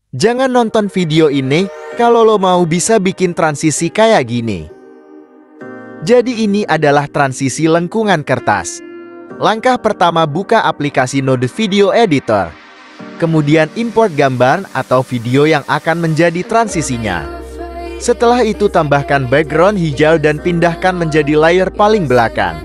Jangan nonton video ini kalau lo mau bisa bikin transisi kayak gini. Jadi ini adalah transisi lengkungan kertas. Langkah pertama, buka aplikasi Node Video Editor. Kemudian import gambar atau video yang akan menjadi transisinya. Setelah itu tambahkan background hijau dan pindahkan menjadi layer paling belakang.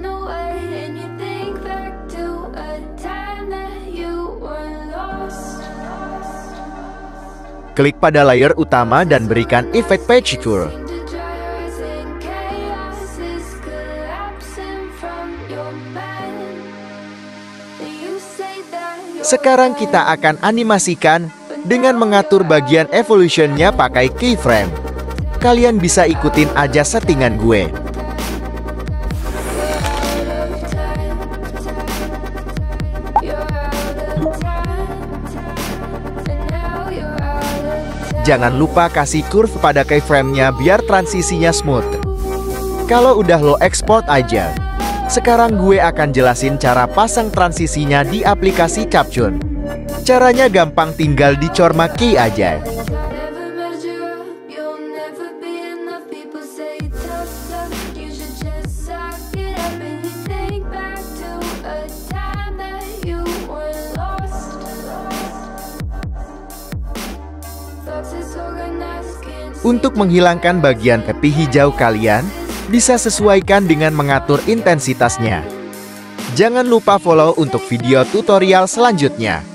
Klik pada layer utama dan berikan efek picture. Sekarang kita akan animasikan dengan mengatur bagian evolution-nya pakai keyframe. Kalian bisa ikutin aja settingan gue. Jangan lupa kasih curve pada keyframe-nya biar transisinya smooth. Kalau udah lo export aja. Sekarang gue akan jelasin cara pasang transisinya di aplikasi Caption. Caranya gampang, tinggal dicorma key aja. Untuk menghilangkan bagian tepi hijau kalian, bisa sesuaikan dengan mengatur intensitasnya. Jangan lupa follow untuk video tutorial selanjutnya.